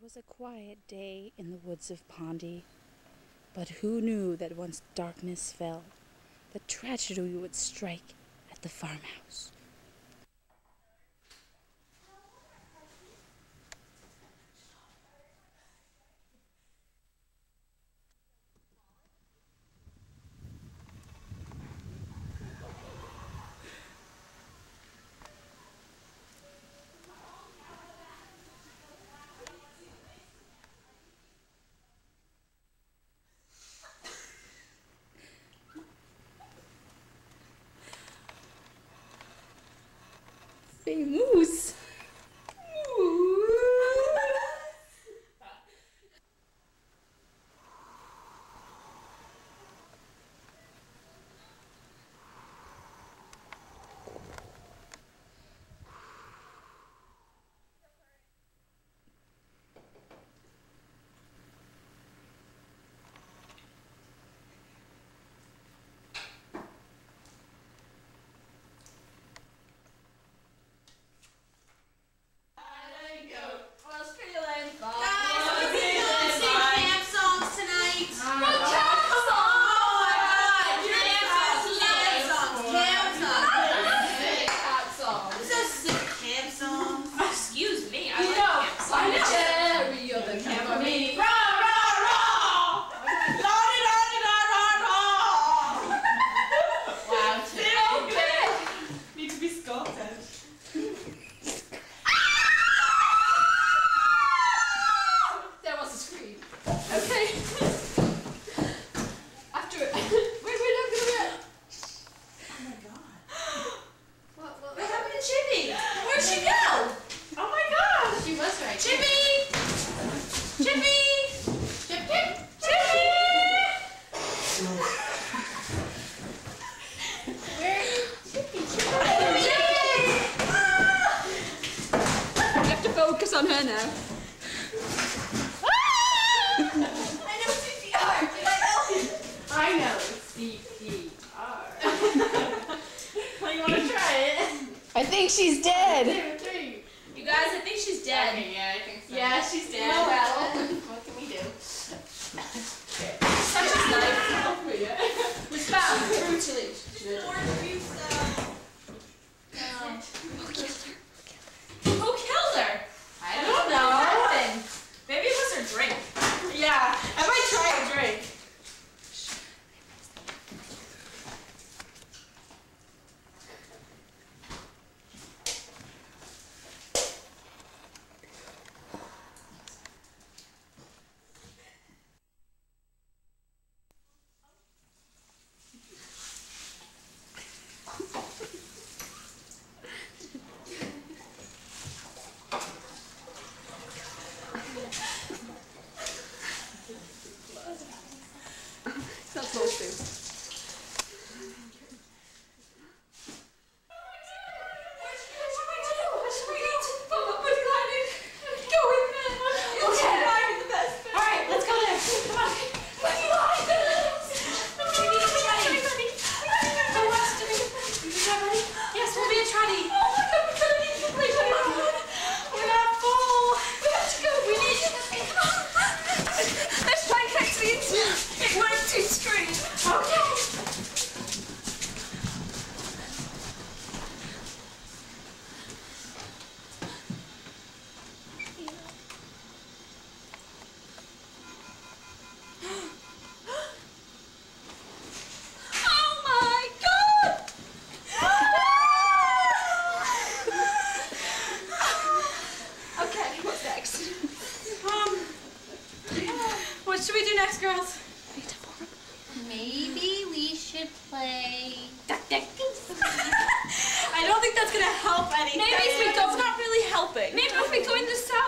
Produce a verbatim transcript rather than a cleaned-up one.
was a quiet day in the woods of Pondy, but who knew that once darkness fell, the tragedy would strike at the farmhouse. Famous. Focus on her now. I know C P R. Did I know it? I know C P R. Well, you want to try it? I think she's dead. Two, three. You guys, I think she's dead. Okay, yeah, I think so. Yeah, she's dead. Oh well. What can we do? Such a life. Was found brutally. Who killed her? I don't know. Maybe it was her drink. Yeah, I might try a drink. It's not supposed to. What should we do next, girls? Maybe we should play duck duck goose. I don't think that's gonna help anything. Maybe if we It's go- not really helping. Maybe if we go in the side.